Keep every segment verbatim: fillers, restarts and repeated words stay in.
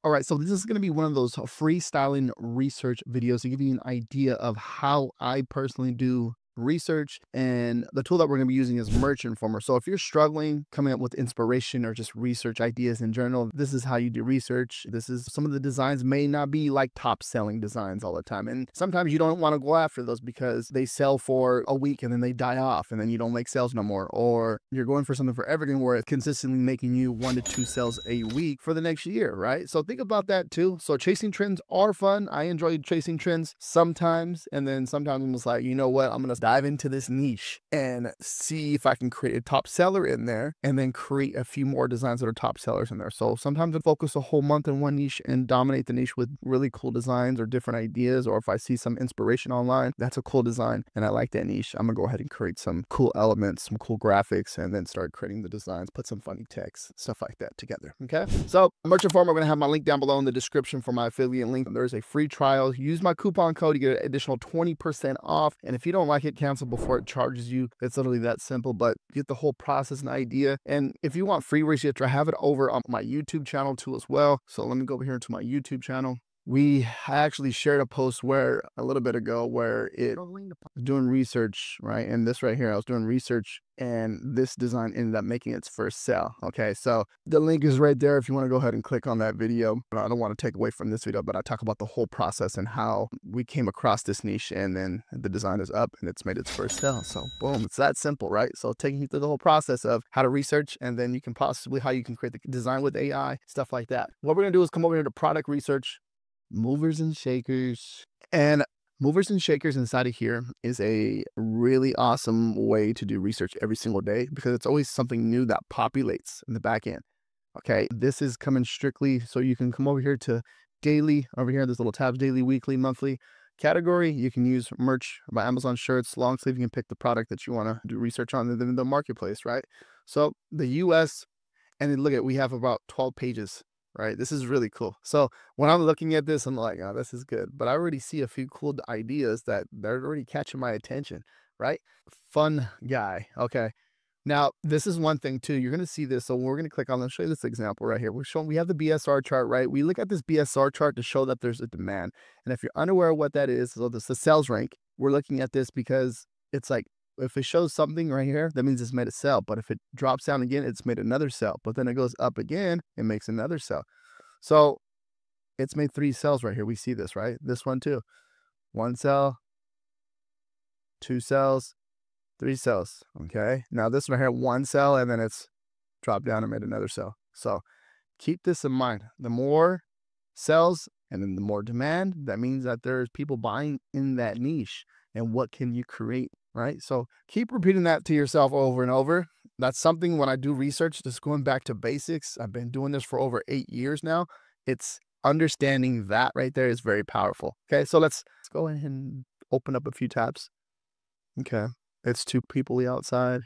All right, so this is going to be one of those freestyling research videos to give you an idea of how I personally do research. And the tool that we're going to be using is Merch Informer. So if you're struggling coming up with inspiration or just research ideas in general, this is how you do research. This is some of the designs may not be like top selling designs all the time. And sometimes you don't want to go after those because they sell for a week and then they die off and then you don't make sales no more. Or you're going for something for everything where it's consistently making you one to two sales a week for the next year, right? So think about that too. So chasing trends are fun. I enjoy chasing trends sometimes. And then sometimes I'm just like, you know what? I'm going to dive into this niche and see if I can create a top seller in there and then create a few more designs that are top sellers in there. So sometimes I focus a whole month in one niche and dominate the niche with really cool designs or different ideas. Or if I see some inspiration online, that's a cool design and I like that niche, I'm gonna go ahead and create some cool elements, some cool graphics, and then start creating the designs, put some funny text, stuff like that together. Okay. So Merch Informer, I'm gonna have my link down below in the description for my affiliate link. There's a free trial. Use my coupon code to get an additional twenty percent off. And if you don't like it, cancel before it charges you. It's literally that simple, but get the whole process and idea. And if you want free research, I have it over on my YouTube channel too as well. So let me go over here to my YouTube channel. We actually shared a post where a little bit ago where it was doing research, right? And this right here, I was doing research and this design ended up making its first sale. Okay. So the link is right there if you want to go ahead and click on that video. But I don't want to take away from this video, but I talk about the whole process and how we came across this niche and then the design is up and it's made its first sale. So boom, it's that simple, right? So taking you through the whole process of how to research and then you can possibly how you can create the design with A I, stuff like that. What we're going to do is come over here to product research, movers and shakers, and movers and shakers inside of here is a really awesome way to do research every single day because it's always something new that populates in the back end. Okay, this is coming strictly so you can come over here to daily. Over here, there's little tabs: daily, weekly, monthly. Category, you can use merch by Amazon shirts. Long sleeve, you can pick the product that you want to do research on in the marketplace, right? So the U S, and then look at, we have about twelve pages. Right. This is really cool. So when I'm looking at this, I'm like, oh, this is good. But I already see a few cool ideas that they're already catching my attention. Right. Fun guy. Okay. Now, this is one thing too. You're going to see this. So we're going to click on, let's show you this example right here. We're showing, we have the B S R chart, right? We look at this B S R chart to show that there's a demand. And if you're unaware of what that is, so this is the sales rank. We're looking at this because it's like, if it shows something right here, that means it's made a sell. But if it drops down again, it's made another sell. But then it goes up again, it makes another sell. So it's made three cells right here. We see this, right? This one too. One cell, two cells, three cells. Okay. Now this one here, one cell, and then it's dropped down and made another cell. So keep this in mind. The more cells and then the more demand, that means that there's people buying in that niche. And what can you create? Right. So keep repeating that to yourself over and over. That's something when I do research, just going back to basics. I've been doing this for over eight years now. It's understanding that right there is very powerful. Okay. So let's, let's go ahead and open up a few tabs. Okay. It's two people outside.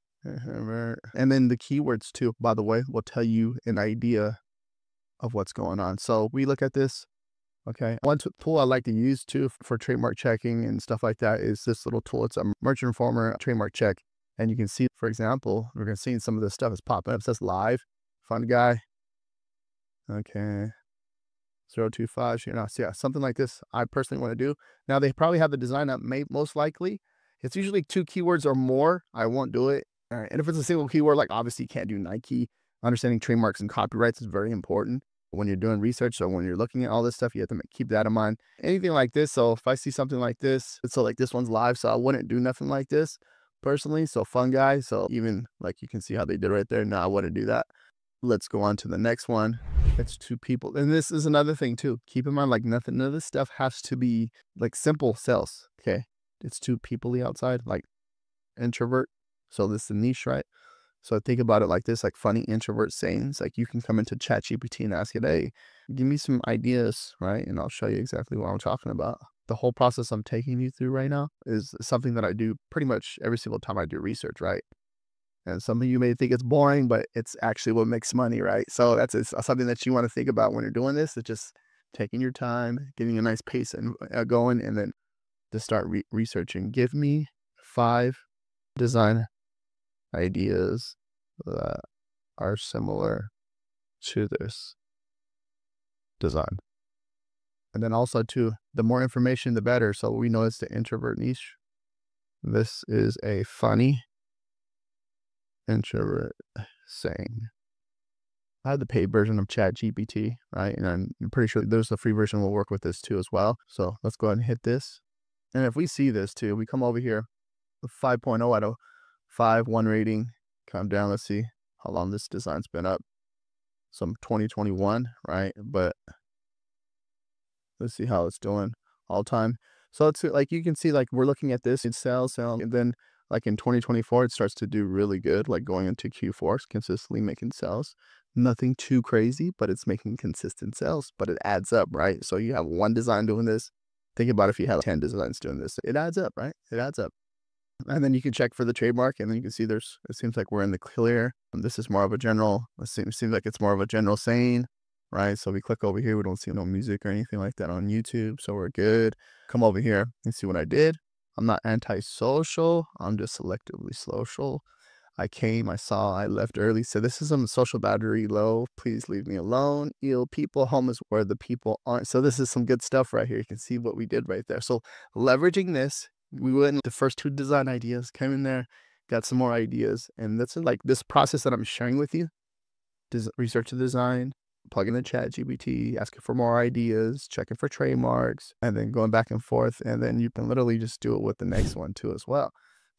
And then the keywords too, by the way, will tell you an idea of what's going on. So we look at this. Okay. One tool I like to use too for trademark checking and stuff like that is this little tool. It's a Merch Informer trademark check. And you can see, for example, we're going to see some of this stuff is popping up. It says live, fun guy. Okay. zero two five, you know, so yeah, something like this I personally want to do. Now they probably have the design up made most likely. It's usually two keywords or more. I won't do it. All right. And if it's a single keyword, like obviously you can't do Nike. Understanding trademarks and copyrights is very important when you're doing research. So when you're looking at all this stuff, you have to keep that in mind. Anything like this. So if I see something like this, so like this one's live, so I wouldn't do nothing like this personally. So fun guy. So even like you can see how they did right there. No, I wouldn't do that. Let's go on to the next one. It's two people. And this is another thing too. Keep in mind, like nothing, none of this stuff has to be like simple sales. Okay. It's two people outside, like introvert. So this is a niche, right? So think about it like this, like funny introvert sayings. Like you can come into ChatGPT and ask it, hey, give me some ideas, right? And I'll show you exactly what I'm talking about. The whole process I'm taking you through right now is something that I do pretty much every single time I do research, right? And some of you may think it's boring, but it's actually what makes money, right? So that's it's something that you want to think about when you're doing this. It's just taking your time, getting a nice pace and uh, going, and then to start re researching. Give me five design ideas that are similar to this. design. And then also too, the more information, the better. So we know it's the introvert niche. This is a funny introvert saying. I have the paid version of Chat G P T, right? And I'm pretty sure there's the free version will work with this too as well. So let's go ahead and hit this. And if we see this too, we come over here, five point oh out of five, one rating, come down, let's see how long this design's been up. Some twenty twenty-one, right? But let's see how it's doing all time. So it's like, you can see, like, we're looking at this in sales, sales, and then like in twenty twenty-four, it starts to do really good, like going into Q four, it's consistently making sales. Nothing too crazy, but it's making consistent sales, but it adds up, right? So you have one design doing this. Think about if you have ten designs doing this, it adds up, right? It adds up. And then you can check for the trademark, and then you can see there's, it seems like we're in the clear. And this is more of a general, it seems, seems like it's more of a general saying, right? So we click over here, we don't see no music or anything like that on YouTube, so we're good. Come over here and see what I did. I'm not anti-social, I'm just selectively social. I came, I saw, I left early. So this is on social battery low. Please leave me alone. Ill people, home is where the people aren't. So this is some good stuff right here. You can see what we did right there. So leveraging this, we went the first two design ideas, came in there, got some more ideas. And that's like this process that I'm sharing with you. Des research the design, plug in the Chat G P T, asking for more ideas, checking for trademarks, and then going back and forth. And then you can literally just do it with the next one too as well.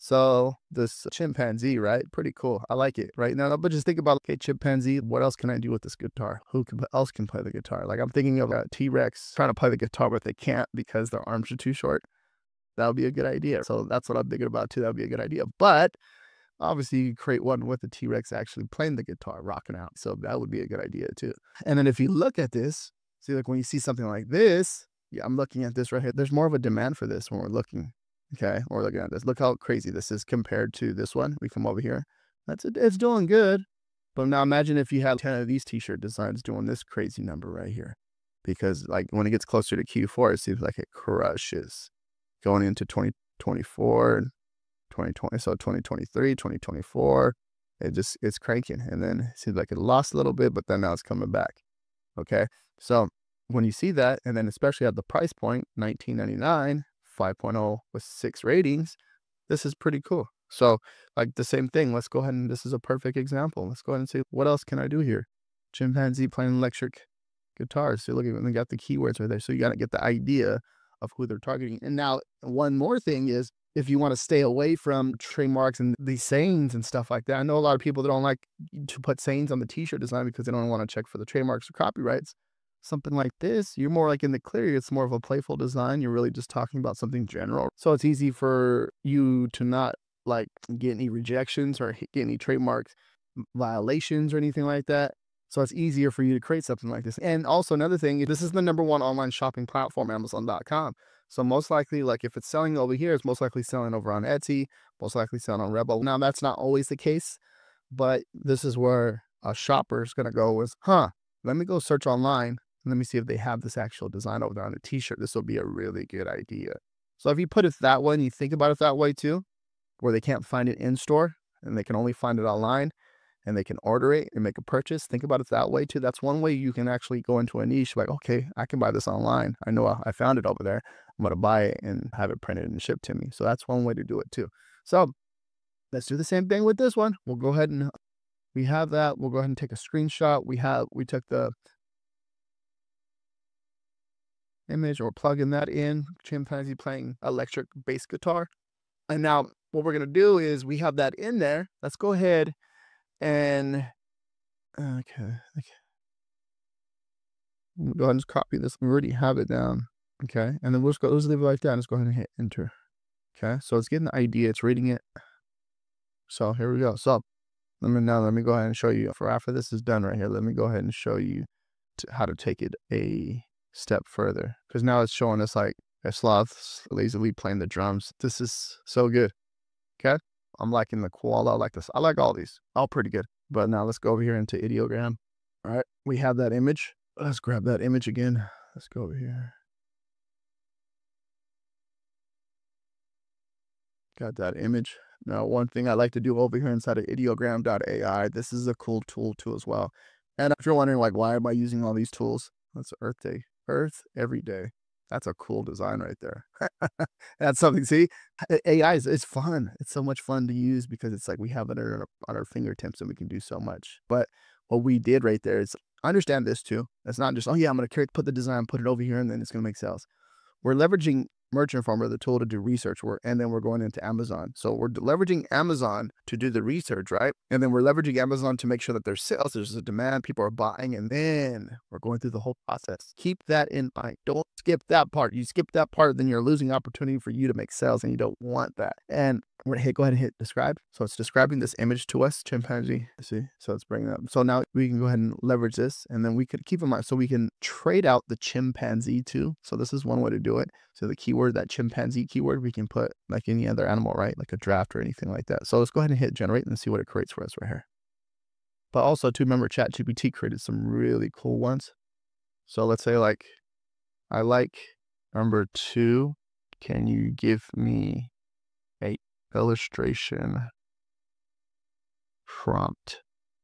So this chimpanzee, right? Pretty cool. I like it right now. But just think about, okay, chimpanzee, what else can I do with this guitar? Who can, else can play the guitar? Like I'm thinking of a T-Rex trying to play the guitar, but they can't because their arms are too short. That would be a good idea. So that's what I'm thinking about too. That would be a good idea. But obviously you create one with the T-Rex actually playing the guitar, rocking out. So that would be a good idea too. And then if you look at this, see, like when you see something like this, yeah, I'm looking at this right here. There's more of a demand for this when we're looking. Okay, we're looking at this. Look how crazy this is compared to this one. We come over here. That's it. It's doing good. But now imagine if you had ten of these t-shirt designs doing this crazy number right here. Because like when it gets closer to Q four, it seems like it crushes. Going into twenty twenty-four, twenty twenty, so twenty twenty-three, twenty twenty-four, it just, it's cranking. And then it seems like it lost a little bit, but then now it's coming back. Okay, so when you see that, and then especially at the price point, nineteen ninety-nine, five point oh with six ratings, this is pretty cool. So like the same thing, let's go ahead and this is a perfect example. Let's go ahead and see what else can I do here. Chimpanzee playing electric guitars. So look at when they got the keywords right there. So you got to get the idea of who they're targeting. And now one more thing is, if you want to stay away from trademarks and these sayings and stuff like that, I know a lot of people that don't like to put sayings on the t-shirt design because they don't want to check for the trademarks or copyrights. Something like this, you're more like in the clear. It's more of a playful design. You're really just talking about something general. So it's easy for you to not like get any rejections or get any trademark violations or anything like that. So it's easier for you to create something like this. And also another thing, this is the number one online shopping platform, Amazon dot com. So most likely, like if it's selling over here, it's most likely selling over on Etsy, most likely selling on Rebel. Now that's not always the case, but this is where a shopper is going to go is, huh, let me go search online. Let me see if they have this actual design over there on a t-shirt. This will be a really good idea. So if you put it that way and you think about it that way too, where they can't find it in store and they can only find it online and they can order it and make a purchase, think about it that way too. That's one way you can actually go into a niche like, okay, I can buy this online. I know I found it over there. I'm going to buy it and have it printed and shipped to me. So that's one way to do it too. So let's do the same thing with this one. We'll go ahead and we have that. We'll go ahead and take a screenshot. We have, we took the image or plugging that in, chimpanzee playing electric bass guitar. And now what we're going to do is we have that in there. Let's go ahead and, okay, okay. We'll go ahead and just copy this. We already have it down. Okay. And then we'll just go, let's leave it like that. Let's go ahead and hit enter. Okay. So it's getting the idea. It's reading it. So here we go. So let me now, let me go ahead and show you for after this is done right here. Let me go ahead and show you to how to take it a step further, because now it's showing us like a sloth lazily playing the drums. This is so good. Okay, I'm liking the koala. I like this. I like all these, all pretty good. But now let's go over here into ideogram. All right, we have that image. Let's grab that image again. Let's go over here. Got that image. Now one thing I like to do over here inside of ideogram dot A I, this is a cool tool too as well. And if you're wondering like, why am I using all these tools? That's Earth Day. Earth every day. That's a cool design right there. That's something. See, A I is it's fun. It's so much fun to use because it's like we have it at our, at our fingertips and we can do so much. But what we did right there is understand this too. It's not just, oh yeah, I'm going to put the design, put it over here, and then it's going to make sales. We're leveraging Merchant Informer, the tool to do research work, and then we're going into Amazon. So we're leveraging Amazon to do the research, right? And then we're leveraging Amazon to make sure that there's sales, there's a demand, people are buying, and then we're going through the whole process. Keep that in mind. Don't skip that part. You skip that part, then you're losing opportunity for you to make sales, and you don't want that. And we're gonna hit, go ahead and hit describe. So it's describing this image to us, chimpanzee. See, so it's bringing it up. So now we can go ahead and leverage this, and then we could keep in mind, so we can trade out the chimpanzee too. So this is one way to do it. So the keyword, that chimpanzee keyword, we can put like any other animal, right? Like a draft or anything like that. So let's go ahead and hit generate and see what it creates for us right here. But also to remember, ChatGPT created some really cool ones. So let's say like, I like number two. Can you give me a illustration prompt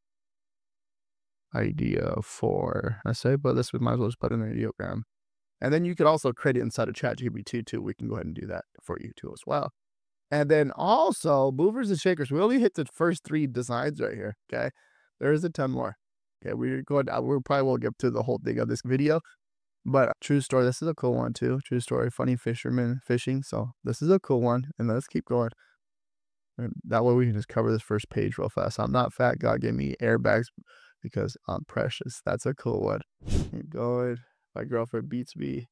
idea for, I say, but this we might as well just put in an ideogram. And then you could also create it inside of ChatGPT too. We can go ahead and do that for you too as well. And then also movers and shakers. We only hit the first three designs right here. Okay. There is a ton more. Okay. We're going, we probably won't get to the whole thing of this video, but true story. This is a cool one too. True story. Funny fisherman fishing. So this is a cool one. And let's keep going. And that way we can just cover this first page real fast. I'm not fat. God gave me airbags because I'm precious. That's a cool one. Keep going. My girlfriend beats me.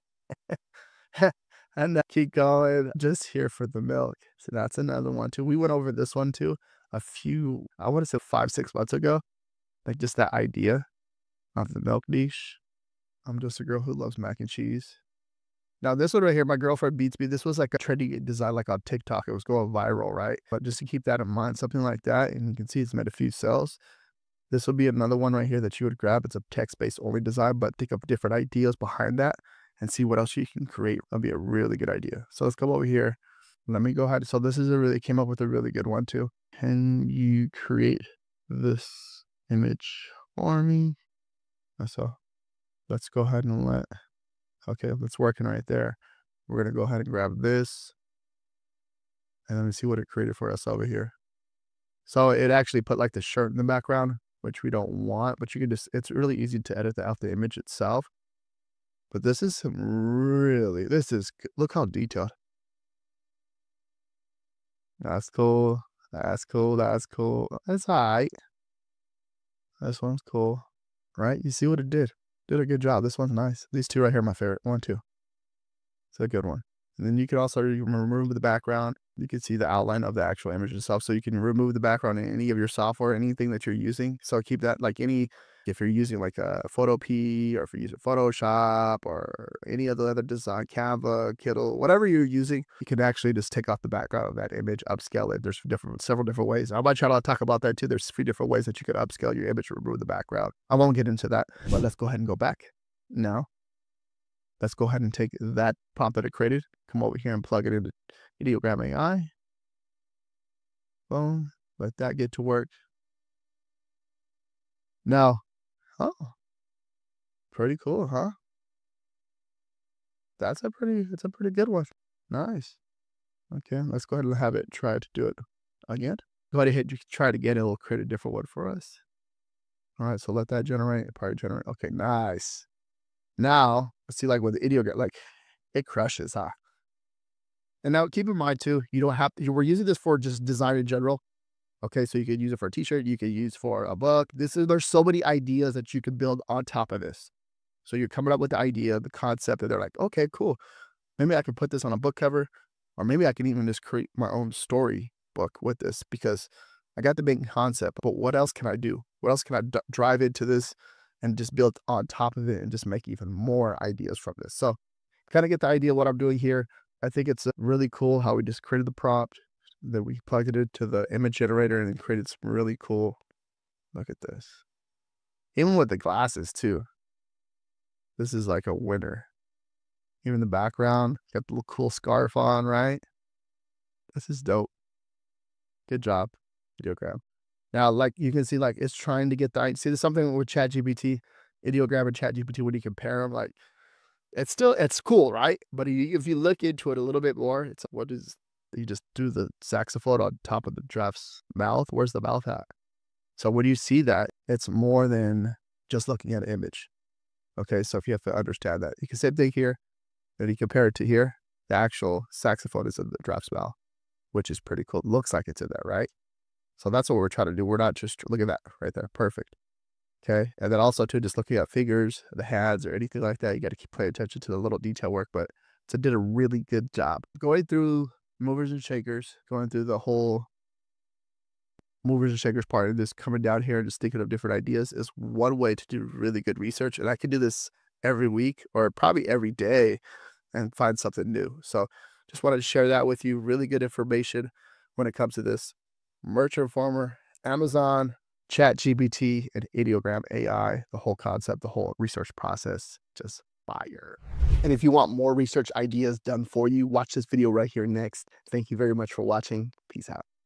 And then keep going. Just here for the milk. So that's another one too. We went over this one too a few, I want to say five, six months ago. Like just that idea of the milk niche. I'm just a girl who loves mac and cheese. Now this one right here, my girlfriend beats me. This was like a trendy design, like on TikTok. It was going viral, right? But just to keep that in mind, something like that, and you can see it's made a few sales. This will be another one right here that you would grab. It's a text-based only design, but think of different ideas behind that and see what else you can create. That'll be a really good idea. So let's come over here. Let me go ahead. So this is a really, came up with a really good one too. Can you create this image for me? So let's go ahead and let, okay, that's working right there. We're going to go ahead and grab this. And let me see what it created for us over here. So it actually put like the shirt in the background, which we don't want, but you can just, it's really easy to edit out the image itself. But this is some really, this is, look how detailed. That's cool. That's cool. That's cool. That's all right. This one's cool, right? You see what it did? Did a good job. This one's nice. These two right here are my favorite. One, two. It's a good one. And then you can also remove the background. You can see the outline of the actual image itself. So you can remove the background in any of your software, anything that you're using. So keep that, like any, if you're using like a Photopea, or if you're using Photoshop or any of the other design, Canva, Kindle, whatever you're using, you can actually just take off the background of that image, upscale it. There's different, several different ways. On my channel, I'll talk about that too. There's three different ways that you could upscale your image or remove the background. I won't get into that, but let's go ahead and go back now. Let's go ahead and take that prompt that it created, come over here and plug it into Ideogram A I. Boom. Let that get to work. Now, oh, pretty cool, huh? That's a pretty, it's a pretty good one. Nice. Okay, let's go ahead and have it try to do it again. Go ahead and hit, you can try it again. It'll create a different one for us. All right, so let that generate, probably generate. Okay, nice. Now, let's see, like with the Ideogram, like it crushes, huh? And now keep in mind too, you don't have to, we're using this for just design in general. Okay, so you could use it for a t-shirt, you could use for a book. This is, there's so many ideas that you can build on top of this. So you're coming up with the idea, the concept, and they're like, okay, cool. Maybe I can put this on a book cover, or maybe I can even just create my own story book with this, because I got the main concept, but what else can I do? What else can I d drive into this and just build on top of it and just make even more ideas from this? So kind of get the idea of what I'm doing here. I think it's really cool how we just created the prompt, then we plugged it into the image generator and then created some really cool, look at this. Even with the glasses too. This is like a winner. Even the background, got the little cool scarf on, right? This is dope. Good job, Ideogram. Now, like you can see, like it's trying to get the, see, there's something with ChatGPT. ideogram and chat G P T, when you compare them, like, it's still, it's cool, right? But you, if you look into it a little bit more, it's what is, you just do the saxophone on top of the giraffe's mouth. Where's the mouth at? So when you see that, it's more than just looking at an image. Okay, so if you have to understand that, you can same thing here, and you compare it to here, the actual saxophone is in the giraffe's mouth, which is pretty cool. It looks like it's in there, right? So that's what we're trying to do. We're not just, look at that right there. Perfect. Okay. And then also too, just looking at figures, the hands or anything like that, you got to keep paying attention to the little detail work, but it did a really good job going through movers and shakers, going through the whole movers and shakers part, and just coming down here and just thinking of different ideas is one way to do really good research. And I can do this every week or probably every day and find something new. So just wanted to share that with you. Really good information when it comes to this. Merch Informer, Amazon, Chat G P T, and Ideogram A I, the whole concept, the whole research process, just fire. And if you want more research ideas done for you, watch this video right here next. Thank you very much for watching. Peace out.